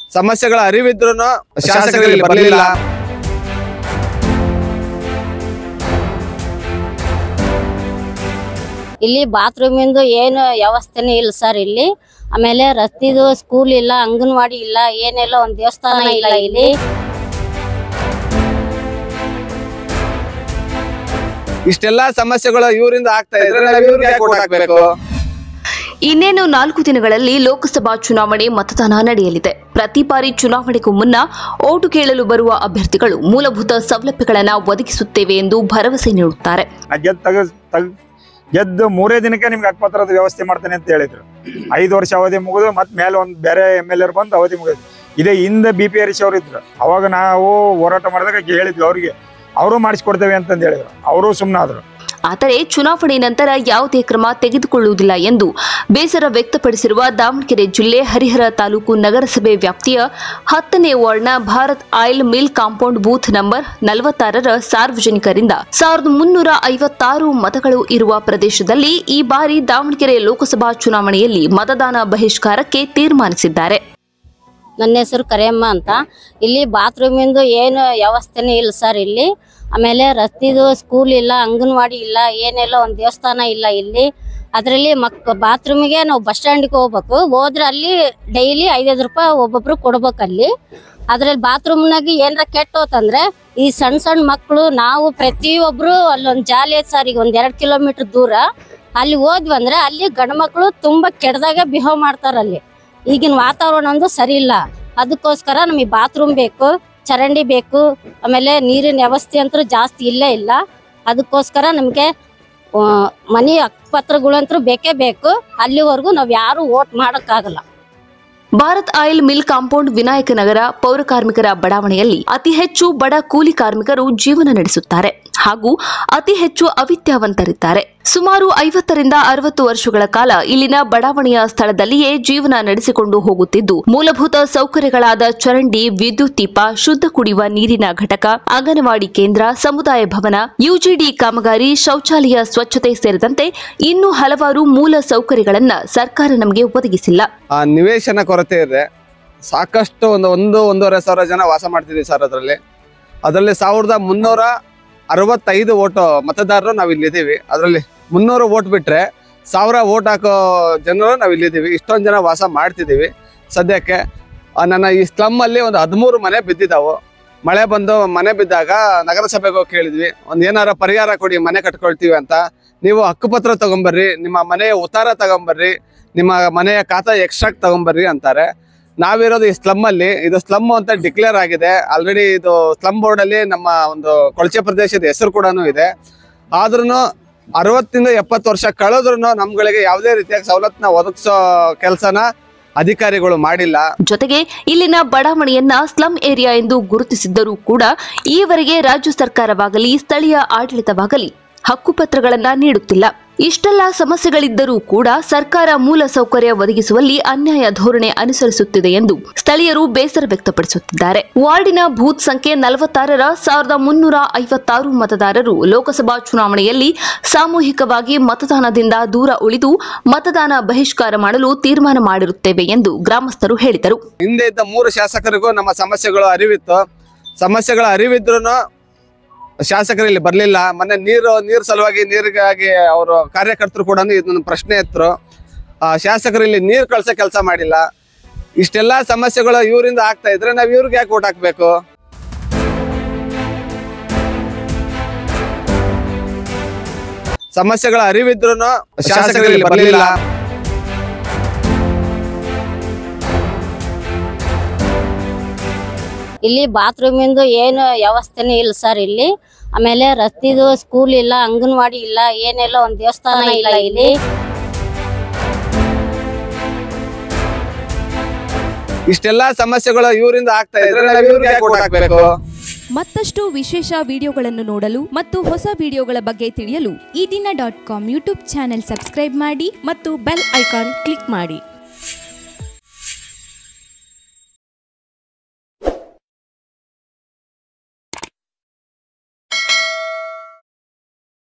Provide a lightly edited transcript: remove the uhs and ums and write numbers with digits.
ಸಮಸ್ಯೆಗಳ ಅರಿವಿದ್ರು ಶಾಸಕರಲ್ಲಿ ಬರಲಿಲ್ಲ. ಇಲ್ಲಿ ಬಾತ್ರೂಮಿಂದು ಏನು ವ್ಯವಸ್ಥೆನೇ ಇಲ್ಲ ಸರ್. ಇಲ್ಲಿ ಆಮೇಲೆ ರಸ್ತಿದು ಸ್ಕೂಲ್ ಇಲ್ಲ, ಅಂಗನವಾಡಿ ಇಲ್ಲ, ಏನಿಲ್ಲ, ಒಂದು ದೇವಸ್ಥಾನ ಇಲ್ಲ. ಇಲ್ಲಿ ಇಷ್ಟೆಲ್ಲ ಸಮಸ್ಯೆಗಳು ಇವರಿಂದ ಆಗ್ತಾ ಇದ್ರೆ ನಾವು ಇವ್ರಿಗೆ ಯಾಕೆ ವೋಟ್ ಹಾಕ್ಬೇಕು? ಇನ್ನೇನು 4 ದಿನಗಳಲ್ಲಿ ಲೋಕಸಭಾ ಚುನಾವಣೆ ಮತದಾನ ನಡೆಯಲಿದೆ. ಪ್ರತಿ ಬಾರಿ ಚುನಾವಣೆಗೂ ಮುನ್ನ ಓಟು ಕೇಳಲು ಬರುವ ಅಭ್ಯರ್ಥಿಗಳು ಮೂಲಭೂತ ಸೌಲಭ್ಯಗಳನ್ನು ಒದಗಿಸುತ್ತೇವೆ ಎಂದು ಭರವಸೆ ನೀಡುತ್ತಾರೆ. ಗೆದ್ದು 3 ದಿನಕ್ಕೆ ನಿಮ್ಗೆ ಹಕ್ಕುಪತ್ರದ ವ್ಯವಸ್ಥೆ ಮಾಡ್ತೇನೆ ಅಂತ ಹೇಳಿದ್ರು. 5 ವರ್ಷ ಅವಧಿ ಮುಗಿದು ಮತ್ತೆ ಮೇಲೆ ಒಂದು ಬೇರೆ MLA ಬಂದು ಅವಧಿ ಮುಗಿದ್ರು. ಇದೇ ಹಿಂದೆ BP ಹರೀಶ್ ಅವರು ಇದ್ರು. ಅವಾಗ ನಾವು ಹೋರಾಟ ಮಾಡಿದಾಗ ಹೇಳಿದ್ವಿ ಅವರಿಗೆ, ಅವರು ಮಾಡಿಸ್ಕೊಡ್ತೇವೆ ಅಂತಂದು ಹೇಳಿದ್ರು. ಅವರು ಸುಮ್ಮನಾದ್ರು. ಆದರೆ ಚುನಾವಣೆ ನಂತರ ಯಾವುದೇ ಕ್ರಮ ತೆಗೆದುಕೊಳ್ಳುವುದಿಲ್ಲ ಎಂದು ಬೇಸರ ವ್ಯಕ್ತಪಡಿಸಿರುವ ದಾವಣಗೆರೆ ಜಿಲ್ಲೆ ಹರಿಹರ ತಾಲೂಕು ನಗರಸಭೆ ವ್ಯಾಪ್ತಿಯ 10ನೇ ವಾರ್ಡ್ನ Bharat oil mill compound booth number 46ರ ಸಾರ್ವಜನಿಕರಿಂದ 1356 ಮತಗಳು ಇರುವ ಪ್ರದೇಶದಲ್ಲಿ ಈ ಬಾರಿ ದಾವಣಗೆರೆ ಲೋಕಸಭಾ ಚುನಾವಣೆಯಲ್ಲಿ ಮತದಾನ ಬಹಿಷ್ಕಾರಕ್ಕೆ ತೀರ್ಮಾನಿಸಿದ್ದಾರೆ. ನನ್ನ ಹೆಸರು ಕರಿಯಮ್ಮ ಅಂತ. ಇಲ್ಲಿ ಬಾತ್ರೂಮಿಂದು ಏನು ವ್ಯವಸ್ಥೆನೇ ಇಲ್ಲ ಸರ್. ಇಲ್ಲಿ ಆಮೇಲೆ ರಸ್ತಿದು ಸ್ಕೂಲ್ ಇಲ್ಲ, ಅಂಗನವಾಡಿ ಇಲ್ಲ, ಏನಿಲ್ಲ, ಒಂದು ದೇವಸ್ಥಾನ ಇಲ್ಲ. ಇಲ್ಲಿ ಅದರಲ್ಲಿ ಬಾತ್ರೂಮಿಗೆ ನಾವು ಬಸ್ ಸ್ಟ್ಯಾಂಡಿಗೆ ಹೋಗ್ಬೇಕು. ಹೋದ್ರೆ ಅಲ್ಲಿ ಡೈಲಿ 5 ರೂಪಾಯಿ ಒಬ್ಬೊಬ್ರು ಕೊಡ್ಬೇಕು. ಅಲ್ಲಿ ಅದ್ರಲ್ಲಿ ಬಾತ್ರೂಮ್ನಾಗ ಏನಾರ ಕೆಟ್ಟೋತಂದ್ರೆ ಈ ಸಣ್ಣ ಮಕ್ಕಳು ನಾವು ಪ್ರತಿಯೊಬ್ರು ಅಲ್ಲೊಂದು ಜಾಲಿ ಐತೆ ಸರ್. ಈಗ 1-2 ಕಿಲೋಮೀಟರ್ ದೂರ ಅಲ್ಲಿ ಹೋದ್ವಿ ಅಂದ್ರೆ ಅಲ್ಲಿ ಗಂಡು ಮಕ್ಕಳು ತುಂಬಾ ಕೆಟ್ಟದಾಗ ಬಿಹೇವ್ ಮಾಡ್ತಾರ. ಅಲ್ಲಿ ಈಗಿನ ವಾತಾವರಣ ಒಂದು ಸರಿ ಇಲ್ಲ. ಅದಕ್ಕೋಸ್ಕರ ನಮಗೆ ಬಾತ್ರೂಮ್ ಬೇಕು, ಚರಂಡಿ ಬೇಕು, ಆಮೇಲೆ ನೀರಿನ ವ್ಯವಸ್ಥೆ ಅಂತೂ ಜಾಸ್ತಿ ಇಲ್ಲೇ ಇಲ್ಲ. ಅದಕ್ಕೋಸ್ಕರ ನಮಗೆ ಮನೆ ಹಕ್ಕುಪತ್ರಗಳಂತೂ ಬೇಕೇ ಬೇಕು. ಅಲ್ಲಿವರೆಗೂ ನಾವು ಯಾರು ವೋಟ್ ಮಾಡೋಕ್ಕಾಗಲ್ಲ. Bharat oil mill compound Vinayakanagar ಪೌರ ಕಾರ್ಮಿಕರ ಬಡಾವಣೆಯಲ್ಲಿ ಅತಿ ಹೆಚ್ಚು ಬಡ ಕೂಲಿ ಕಾರ್ಮಿಕರು ಜೀವನ ನಡೆಸುತ್ತಾರೆ ಹಾಗೂ ಅತಿ ಹೆಚ್ಚು ಅವಿದ್ಯಾವಂತರಿದ್ದಾರೆ. ಸುಮಾರು 50ರಿಂದ 60 ವರ್ಷಗಳ ಕಾಲ ಇಲ್ಲಿನ ಬಡಾವಣೆಯ ಸ್ಥಳದಲ್ಲಿಯೇ ಜೀವನ ನಡೆಸಿಕೊಂಡು ಹೋಗುತ್ತಿದ್ದು, ಮೂಲಭೂತ ಸೌಕರ್ಯಗಳಾದ ಚರಂಡಿ, ವಿದ್ಯುತ್ ದೀಪ, ಶುದ್ಧ ಕುಡಿಯುವ ನೀರಿನ ಘಟಕ, ಅಂಗನವಾಡಿ ಕೇಂದ್ರ, ಸಮುದಾಯ ಭವನ, UGD ಕಾಮಗಾರಿ, ಶೌಚಾಲಯ ಸ್ವಚ್ಛತೆ ಸೇರಿದಂತೆ ಇನ್ನೂ ಹಲವಾರು ಮೂಲ ಸೌಕರ್ಯಗಳನ್ನು ಸರ್ಕಾರ ನಮಗೆ ಒದಗಿಸಿಲ್ಲ. ನಿವೇಶನ ಕೊರತೆ ಇದೆ. ಸಾಕಷ್ಟು 1-1.5 ಸಾವಿರ ಜನ ವಾಸ ಮಾಡ್ತಿದ್ದೀವಿ ಸರ್. ಅದರಲ್ಲಿ 1365 ವೋಟ್ ಮತದಾರರು ನಾವು ಇಲ್ಲಿದ್ದೀವಿ. ಅದರಲ್ಲಿ 300 ವೋಟ್ ಬಿಟ್ರೆ 1000 ವೋಟ್ ಹಾಕೋ ಜನರು ನಾವು ಇಲ್ಲಿದ್ದೀವಿ. ಇಷ್ಟೊಂದು ಜನ ವಾಸ ಮಾಡ್ತಿದ್ದೀವಿ. ಸದ್ಯಕ್ಕೆ ನನ್ನ ಈ ಸ್ಲಮ್ ಅಲ್ಲಿ ಒಂದು 13 ಮನೆ ಬಿದ್ದಿದ್ದಾವು. ಮಳೆ ಬಂದು ಮನೆ ಬಿದ್ದಾಗ ನಗರಸಭೆಗೆ ಹೋಗಿ ಕೇಳಿದ್ವಿ, ಒಂದು ಏನಾರ ಪರಿಹಾರ ಕೊಡಿ, ಮನೆ ಕಟ್ಕೊಳ್ತೀವಿ ಅಂತ. ನೀವು ಹಕ್ಕುಪತ್ರ ತಗೊಂಬರ್ರಿ, ನಿಮ್ಮ ಮನೆಯ ಉತ್ತಾರ ತಗೊಂಬರ್ರಿ, ನಿಮ್ಮ ಮನೆಯ ಖಾತಾ ಎಕ್ಸ್ಟ್ರಾಕ್ಟ್ ತಗೊಂಬರ್ರಿ ಅಂತಾರೆ. ನಾವಿರೋದು ಈ ಸ್ಲಮ್ ಅಲ್ಲಿ. ಇದು ಸ್ಲಮ್ ಅಂತ ಡಿಕ್ಲೇರ್ ಆಗಿದೆ ಆಲ್ರೆಡಿ. ಇದು ಸ್ಲಮ್ ಬೋರ್ಡ್ ಅಲ್ಲಿ ನಮ್ಮ ಒಂದು ಕೊಳಚೆ ಪ್ರದೇಶದ ಹೆಸರು ಕೂಡ ಇದೆ. ಆದ್ರೂ 60ರಿಂದ 70 ವರ್ಷ ಕಳೆದ್ರೂ ನಮ್ಗಳಿಗೆ ಯಾವುದೇ ರೀತಿಯ ಸವಲತ್ತನ್ನ ಒದಗಿಸೋ ಕೆಲಸನ ಅಧಿಕಾರಿಗಳು ಮಾಡಿಲ್ಲ. ಜೊತೆಗೆ ಇಲ್ಲಿನ ಬಡಾವಣೆಯನ್ನ ಸ್ಲಂ ಏರಿಯಾ ಎಂದು ಗುರುತಿಸಿದ್ದರೂ ಕೂಡ ಈವರೆಗೆ ರಾಜ್ಯ ಸರ್ಕಾರವಾಗಲಿ ಸ್ಥಳೀಯ ಆಡಳಿತವಾಗಲಿ ಹಕ್ಕುಪತ್ರಗಳನ್ನ ನೀಡುತ್ತಿಲ್ಲ. ಇಷ್ಟೆಲ್ಲ ಸಮಸ್ಯೆಗಳಿದ್ದರೂ ಕೂಡ ಸರ್ಕಾರ ಮೂಲ ಸೌಕರ್ಯ ಒದಗಿಸುವಲ್ಲಿ ಅನ್ಯಾಯ ಧೋರಣೆ ಅನುಸರಿಸುತ್ತಿದೆ ಎಂದು ಸ್ಥಳೀಯರು ಬೇಸರ ವ್ಯಕ್ತಪಡಿಸುತ್ತಿದ್ದಾರೆ. ವಾರ್ಡಿನ ಬೂತ್ ಸಂಖ್ಯೆ 46ರ 1356 ಮತದಾರರು ಲೋಕಸಭಾ ಚುನಾವಣೆಯಲ್ಲಿ ಸಾಮೂಹಿಕವಾಗಿ ಮತದಾನದಿಂದ ದೂರ ಉಳಿದು ಮತದಾನ ಬಹಿಷ್ಕಾರ ಮಾಡಲು ತೀರ್ಮಾನ ಮಾಡಿರುತ್ತೇವೆ ಎಂದು ಗ್ರಾಮಸ್ಥರು ಹೇಳಿದರು. ಹಿಂದೆ ಇದ್ದ 3 ಶಾಸಕರಿಗೂ ನಮ್ಮ ಸಮಸ್ಯೆಗಳ ಅರಿವಿತ್ತು. ಸಮಸ್ಯೆಗಳ ಅರಿವಿದ್ರು ಶಾಸಕರಲ್ಲಿ ಬರಲಿಲ್ಲ. ಮೊನ್ನೆ ನೀರು ಸಲುವಾಗಿ ನೀರಿಗಾಗಿ ಅವರು ಕಾರ್ಯಕರ್ತರು ಕೂಡ ಇದನ್ನ ಪ್ರಶ್ನೆ ಎತ್ತರು. ಶಾಸಕರಲ್ಲಿ ನೀರು ಕಳ್ಸೋ ಕೆಲಸ ಮಾಡಿಲ್ಲ. ಇಷ್ಟೆಲ್ಲ ಸಮಸ್ಯೆಗಳು ಇವರಿಂದ ಆಗ್ತಾ ಇದ್ರೆ ನಾವು ಇವ್ರಿಗೆ ಯಾಕೆ ವೋಟ್ ಹಾಕ್ಬೇಕು? ಸಮಸ್ಯೆಗಳ ಅರಿವಿದ್ರು ಶಾಸಕರಲ್ಲಿ ಬರಲಿಲ್ಲ. ಇಲ್ಲಿ ಬಾತ್ರೂಮಿಂದು ಏನು ವ್ಯವಸ್ಥೆನೇ ಇಲ್ಲ ಸರ್. ಇಲ್ಲಿ ಆಮೇಲೆ ರಸ್ತಿದು ಸ್ಕೂಲ್ ಇಲ್ಲ, ಅಂಗನವಾಡಿ ಇಲ್ಲ, ಏನಿಲ್ಲ, ಒಂದು ದೇವಸ್ಥಾನ ಇಲ್ಲ. ಇಲ್ಲಿ ಇಷ್ಟೆಲ್ಲ ಸಮಸ್ಯೆಗಳು ಇವರಿಂದ ಆಗ್ತಾ ಇದ್ರೆ ನಾವು ಇವ್ರಿಗೆ ಯಾಕೆ ವೋಟ್ ಹಾಕ್ಬೇಕು? ಮತ್ತಷ್ಟು ವಿಶೇಷ ವಿಡಿಯೋಗಳನ್ನು ನೋಡಲು ಮತ್ತು ಹೊಸ ವಿಡಿಯೋಗಳ ಬಗ್ಗೆ ತಿಳಿಯಲು eDina.com ಯೂಟ್ಯೂಬ್ ಚಾನೆಲ್ ಸಬ್ಸ್ಕ್ರೈಬ್ ಮಾಡಿ ಮತ್ತು ಬೆಲ್ ಐಕಾನ್ ಕ್ಲಿಕ್ ಮಾಡಿ.